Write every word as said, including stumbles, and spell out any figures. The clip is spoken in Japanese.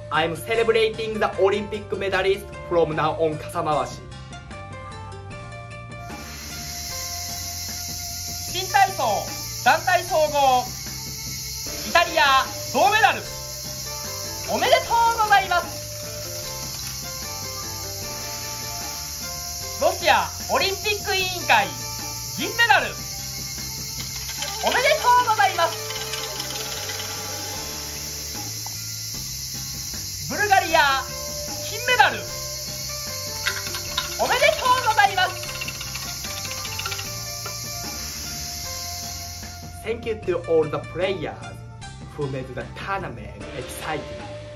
I'm celebrating the Olympic medalist from now on 傘回し。新体操団体総合イタリア銅メダルおめでとうございます。ロシアオリンピック委員会銀メダルおめでとうございます。ブルガリア金メダルおめでとうございます。 Thank you to all the players who made the tournament exciting.